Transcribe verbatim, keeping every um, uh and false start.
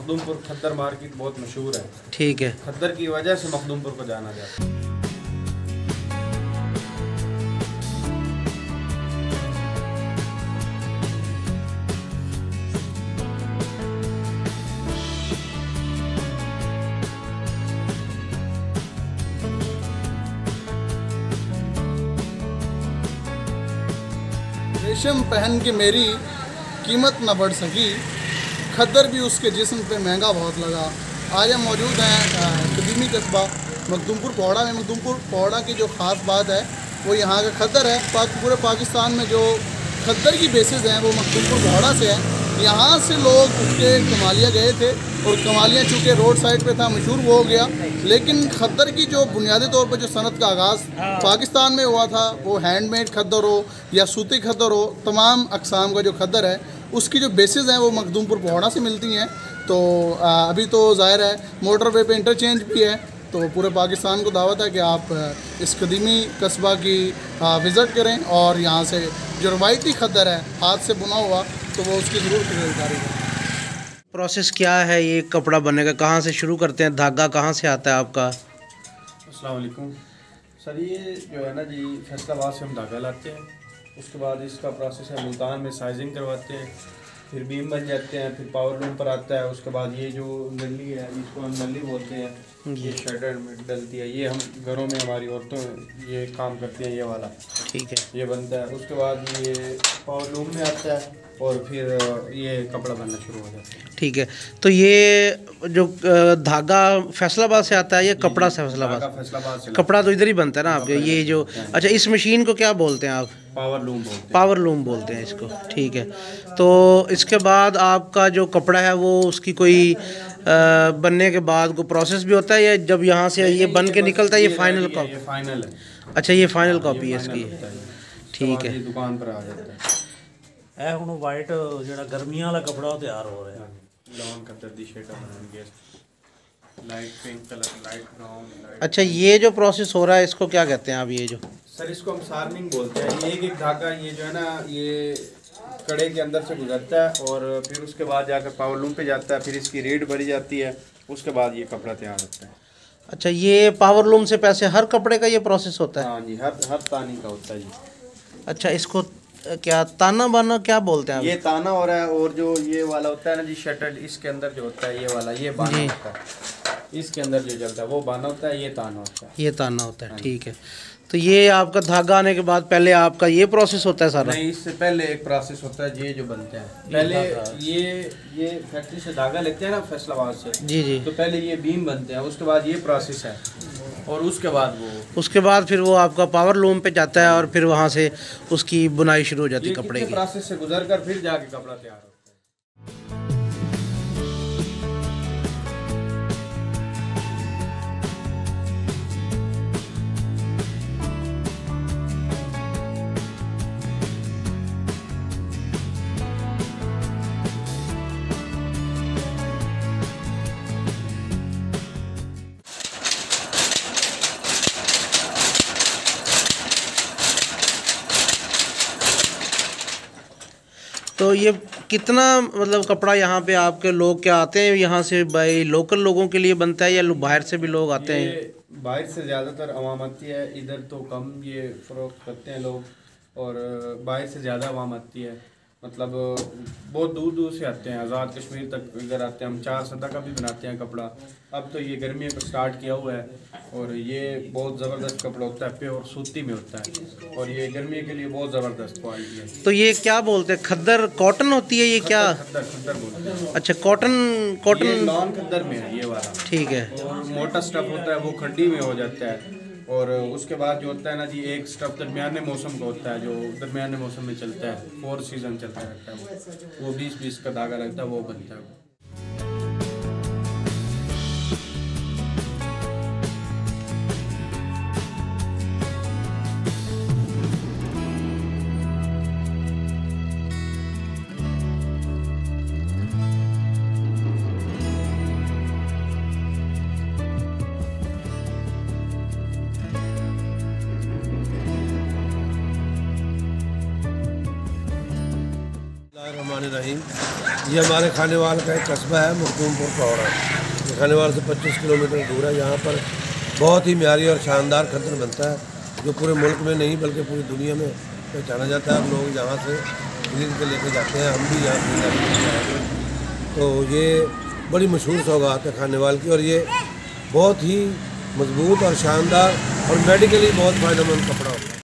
मखदूमपुर खद्दर market बहुत मशहूर है। ठीक है, खद्दर की वजह से मखदूमपुर को जाना जाता है। रेशम पहन के मेरी कीमत न बढ़ सकी, खद्दर भी उसके जिस्म पे महंगा बहुत लगा। आज हम मौजूद हैं कदीमी कस्बा मखदूमपुर पौड़ा में। मखदूमपुर पौड़ा की जो ख़ास बात है वो यहाँ का खद्दर है। पाक पूरे पाकिस्तान में जो खद्दर की बेसिस हैं वो मखदूमपुर पौड़ा से है। यहाँ से लोग उठ के कमालिया गए थे और कमालिया चूँकि रोड साइड पे था मशहूर वो हो गया, लेकिन खद्दर की जो बुनियादी तौर पर जो सनत का आगाज़ पाकिस्तान में हुआ था वो हैंडमेड खद्दर हो या सूती खद्दर हो, तमाम अकसाम का जो खद्दर है उसकी जो बेसिस हैं वो मखदूमपुर पौड़ा से मिलती हैं। तो आ, अभी तो ज़ाहिर है मोटरवे पे इंटरचेंज भी है, तो पूरे पाकिस्तान को दावत है कि आप इस कदीमी कस्बा की विज़िट करें और यहाँ से जो रवायती खद्दर है हाथ से बुना हुआ तो वो उसकी ज़रूर खरीदारी करें। प्रोसेस क्या है ये कपड़ा बनने का, कहाँ से शुरू करते हैं, धागा कहाँ से आता है आपका? अस्सलाम वालेकुम सर, ये जो है ना जी फैसलाबाद से हम धागा लाते हैं, उसके बाद इसका प्रोसेस है मुल्तान में साइजिंग करवाते हैं, फिर बीम बन जाते हैं, फिर पावर लूम पर आता है। उसके बाद ये जो नली है इसको हम नली बोलते हैं, ये शटर में डलती है, ये हम घरों में हमारी औरतों ये काम करती हैं, ये वाला ठीक है, ये बनता है। उसके बाद ये पावर लूम में आता है और फिर ये कपड़ा बनना शुरू हो जाता है। ठीक है, तो ये जो धागा फैसलाबाद से आता है, ये कपड़ा से फैसलाबाद फैसलाबाद से कपड़ा तो इधर ही बनता है ना आपके? ये जो अच्छा, इस मशीन को क्या बोलते हैं आप? पावर लूम बोलते हैं। पावर लूम बोलते हैं इसको, ठीक है। तो इसके बाद आपका जो कपड़ा है वो उसकी कोई आ, बनने के बाद कोई प्रोसेस भी होता है या जब यहाँ से ये बन के निकलता है ये फाइनल कॉपी? ये फाइनल है। अच्छा, ये फाइनल कॉपी है इसकी, ठीक है। दुकान पर आ जाता है। ਇਹ ਹੁਣ ਵਾਈਟ ਜਿਹੜਾ ਗਰਮੀਆਂ ਵਾਲਾ ਕਪੜਾ ਉਹ ਤਿਆਰ ਹੋ ਰਿਹਾ। लॉन कलर दी शेड बनाएंगे, light pink colour, light brown. अच्छा, ये जो प्रोसेस हो रहा है इसको क्या कहते हैं आप? ये जो सर इसको हम सार्निंग बोलते हैं। ये एक एक धागा ये जो है ना ये कड़े के अंदर से गुजरता है और फिर उसके बाद जाकर पावर लूम पे जाता है, फिर इसकी रीड भरी जाती है, उसके बाद ये कपड़ा तैयार होता है। अच्छा, ये पावर लूम से पैसे हर कपड़े का ये प्रोसेस होता है? हाँ जी, हर हर तानी का होता है जी। अच्छा, इसको क्या ताना बाना क्या बोलते हैं आप? ये ताना हो रहा है और जो ये वाला होता है ना जी शटल, इसके अंदर जो होता है ये वाला ये बाना होता है, इसके अंदर जो चलता है वो बाना होता है, ये ताना होता है। ये ताना होता है, ठीक है। तो ये आपका धागा आने के बाद पहले आपका ये प्रोसेस होता है सारा? नहीं, इससे पहले एक प्रोसेस होता है ये जो बनते हैं। पहले ये ये फैक्ट्री से धागा लेते हैं ना फैसलाबाद से, जी जी, तो पहले ये बीम बनते हैं, उसके बाद ये प्रोसेस है और उसके बाद वो उसके बाद फिर वो आपका पावर लूम पे जाता है और फिर वहाँ से उसकी बुनाई शुरू हो जाती है कपड़े की। प्रोसेस से गुजर कर फिर जाके कपड़ा तैयार होता है। तो ये कितना मतलब कपड़ा यहाँ पे आपके लोग क्या आते हैं यहाँ से, भाई लोकल लोगों के लिए बनता है या लोग बाहर से भी लोग आते हैं? बाहर से ज़्यादातर आवाम आती है, इधर तो कम ये फ़रोख्त करते हैं लोग, और बाहर से ज़्यादा आवाम आती है। मतलब बहुत दूर दूर से आते हैं, आज़ाद कश्मीर तक इधर आते हैं। हम चार सदा का भी बनाते हैं कपड़ा। अब तो ये गर्मियों को स्टार्ट किया हुआ है और ये बहुत ज़बरदस्त कपड़ा होता है, प्योर सूती में होता है और ये गर्मियों के लिए बहुत ज़बरदस्त क्वालिटी है। तो ये क्या बोलते हैं, खद्दर कॉटन होती है ये? क्या खद्दर खद्दर बोलते हैं। अच्छा, कॉटन कॉटन लॉन खद्दर में है ये वाला, ठीक है। और मोटा स्टफ होता है वो खड्डी में हो जाता है, और उसके बाद जो होता है ना जी एक स्टफ दरमियाने मौसम का होता है जो दरमियाने मौसम में चलता है, फोर सीजन चलता रहता है, वो बीस बीस का धागा लगता है, वो बनता है। रहीम। ये हमारे खानेवाल का एक कस्बा है मखदूमपुर पौड़ा। ये खानेवाल से पच्चीस किलोमीटर दूर है। यहाँ पर बहुत ही म्यारी और शानदार खद्दर बनता है, जो पूरे मुल्क में नहीं बल्कि पूरी दुनिया में पहचाना जाता है। हम लोग यहाँ से खरीद के लेके जाते हैं, हम भी यहाँ खरीद। तो ये बड़ी मशहूर सौगात है खानेवाल की, और ये बहुत ही मजबूत और शानदार और मेडिकली बहुत फ़ायदेमंद कपड़ा होता है।